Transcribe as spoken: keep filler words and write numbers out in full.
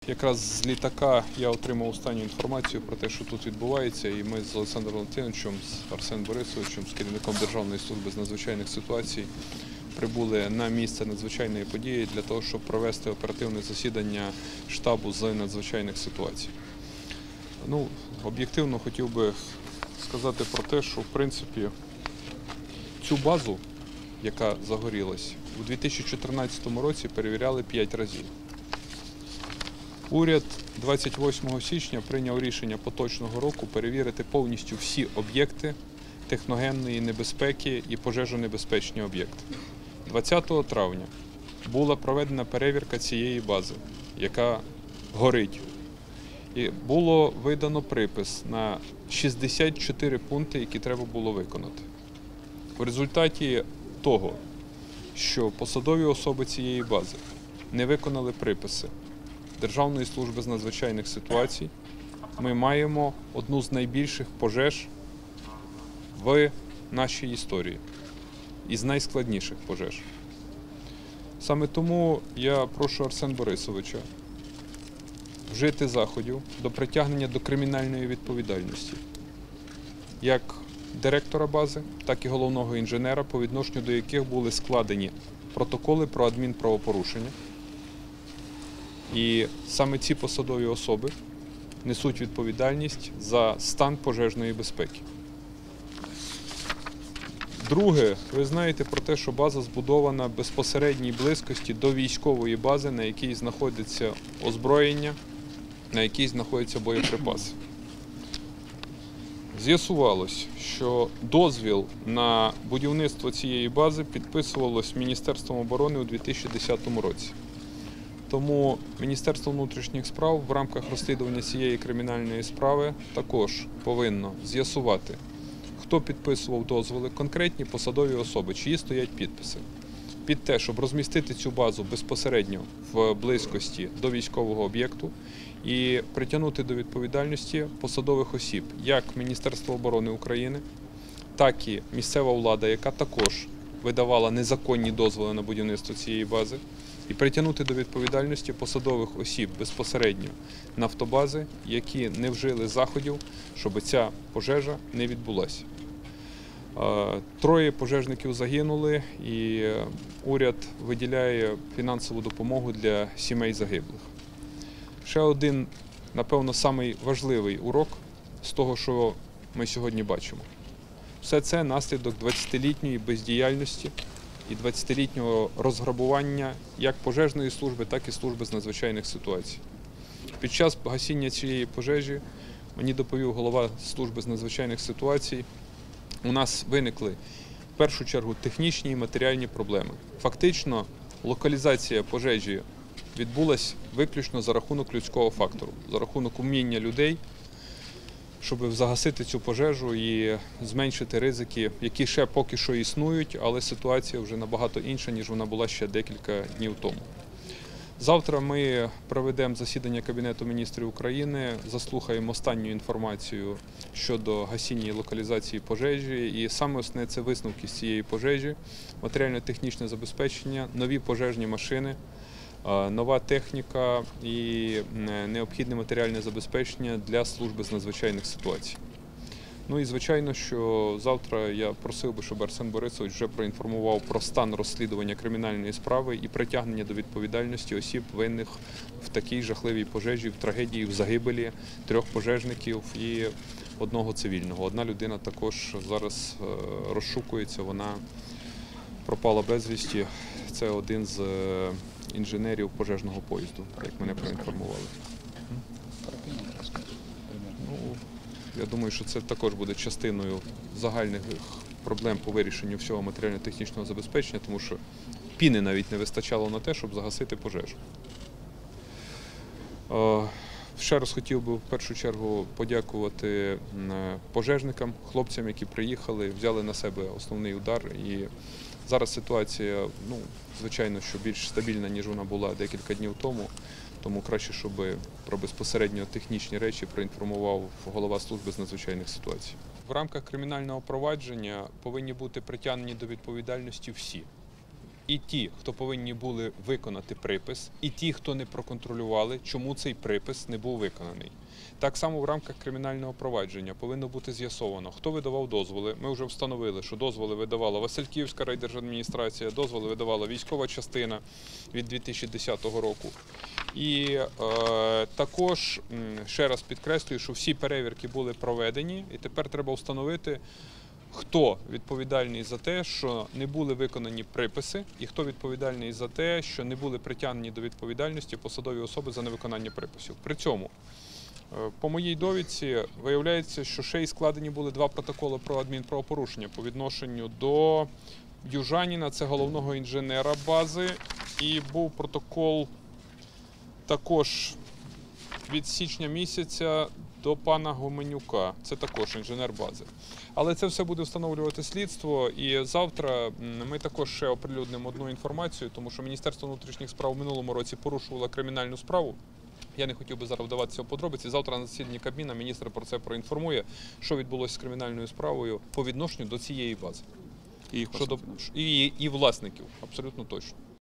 якраз з літака я отримав останню інформацію про те, що тут відбувається, і ми з Олександром Валентиновичем, з Арсеном Борисовичем, з керівником Державної служби з надзвичайних ситуацій прибули на місце надзвичайної події для того, щоб провести оперативне засідання штабу з надзвичайних ситуацій. Ну, об'єктивно хотів би сказати про те, що в принципі цю базу, яка загорілась, у дві тисячі чотирнадцятому році перевіряли п'ять разів. Уряд двадцять восьмого січня прийняв рішення поточного року перевірити повністю всі об'єкти техногенної небезпеки і пожежонебезпечні об'єкти. двадцятого травня була проведена перевірка цієї бази, яка горить. І було видано припис на шістдесят чотири пункти, які треба було виконати. У результаті того, що посадові особи цієї бази не виконали приписи Державної служби з надзвичайних ситуацій, ми маємо одну з найбільших пожеж в нашій історії, із найскладніших пожеж. Саме тому я прошу Арсена Борисовича вжити заходів до притягнення до кримінальної відповідальності як директора бази, так і головного інженера, по відношенню до яких були складені протоколи про адмінправопорушення. І саме ці посадові особи несуть відповідальність за стан пожежної безпеки. Друге, ви знаєте про те, що база збудована в безпосередній близькості до військової бази, на якій знаходиться озброєння, на якій знаходяться боєприпаси. З'ясувалось, що дозвіл на будівництво цієї бази підписувалось Міністерством оборони у дві тисячі десятому році. Тому Міністерство внутрішніх справ в рамках розслідування цієї кримінальної справи також повинно з'ясувати, хто підписував дозволи, конкретні посадові особи, чиї стоять підписи, під те, щоб розмістити цю базу безпосередньо в близькості до військового об'єкту і притягнути до відповідальності посадових осіб, як Міністерство оборони України, так і місцева влада, яка також видавала незаконні дозволи на будівництво цієї бази, і притягнути до відповідальності посадових осіб безпосередньо нафтобази, які не вжили заходів, щоб ця пожежа не відбулася. Троє пожежників загинули, і уряд виділяє фінансову допомогу для сімей загиблих. Ще один, напевно, самий важливий урок з того, що ми сьогодні бачимо. Все це наслідок двадцятилітньої бездіяльності і двадцятилітнього розграбування як пожежної служби, так і служби з надзвичайних ситуацій. Під час гасіння цієї пожежі, мені доповів голова служби з надзвичайних ситуацій, у нас виникли в першу чергу технічні і матеріальні проблеми. Фактично, локалізація пожежі відбулася виключно за рахунок людського фактору, за рахунок уміння людей, щоб загасити цю пожежу і зменшити ризики, які ще поки що існують, але ситуація вже набагато інша, ніж вона була ще декілька днів тому. Завтра ми проведемо засідання Кабінету міністрів України, заслухаємо останню інформацію щодо гасіння і локалізації пожежі. І саме основне – це висновки з цієї пожежі, матеріально-технічне забезпечення, нові пожежні машини, нова техніка і необхідне матеріальне забезпечення для служби з надзвичайних ситуацій. Ну і звичайно, що завтра я просив би, щоб Арсен Борисович вже проінформував про стан розслідування кримінальної справи і притягнення до відповідальності осіб, винних в такій жахливій пожежі, в трагедії, в загибелі трьох пожежників і одного цивільного. Одна людина також зараз розшукується, вона пропала безвісті. Це один з інженерів пожежного поїзду, як мене проінформували. Ну, я думаю, що це також буде частиною загальних проблем по вирішенню всього матеріально-технічного забезпечення, тому що піни навіть не вистачало на те, щоб загасити пожежу. Ще раз хотів би в першу чергу подякувати пожежникам, хлопцям, які приїхали, взяли на себе основний удар. І зараз ситуація, ну, звичайно, що більш стабільна, ніж вона була декілька днів тому. Тому краще, щоб про безпосередньо технічні речі проінформував голова служби з надзвичайних ситуацій. В рамках кримінального провадження повинні бути притягнені до відповідальності всі. і ті, хто повинні були виконати припис, і ті, хто не проконтролювали, чому цей припис не був виконаний. Так само в рамках кримінального провадження повинно бути з'ясовано, хто видавав дозволи. Ми вже встановили, що дозволи видавала Васильківська райдержадміністрація, дозволи видавала військова частина від дві тисячі десятого року. І е, також, ще раз підкреслюю, що всі перевірки були проведені, і тепер треба встановити, хто відповідальний за те, що не були виконані приписи, і хто відповідальний за те, що не були притягнені до відповідальності посадові особи за невиконання приписів. При цьому, по моїй довідці, виявляється, що ще й складені були два протоколи про адмінправопорушення по відношенню до Южаніна, це головного інженера бази, і був протокол також від січня місяця до пана Гоменюка, це також інженер бази. Але це все буде встановлювати слідство, і завтра ми також ще оприлюднимо одну інформацію, тому що Міністерство внутрішніх справ в минулому році порушувало кримінальну справу. Я не хотів би зараз вдаватися в подробиці. Завтра на засіданні Кабміну міністр про це проінформує, що відбулося з кримінальною справою по відношенню до цієї бази. І, Щодо, і, і власників, абсолютно точно.